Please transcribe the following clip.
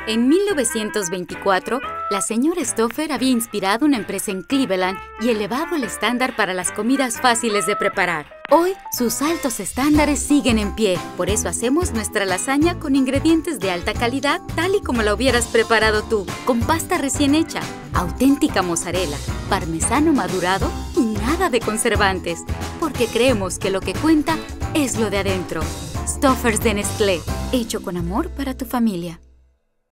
En 1924, la señora Stouffer había inspirado una empresa en Cleveland y elevado el estándar para las comidas fáciles de preparar. Hoy, sus altos estándares siguen en pie. Por eso hacemos nuestra lasaña con ingredientes de alta calidad, tal y como la hubieras preparado tú, con pasta recién hecha, auténtica mozzarella, parmesano madurado y nada de conservantes, porque creemos que lo que cuenta es lo de adentro. Stouffer's de Nestlé, hecho con amor para tu familia.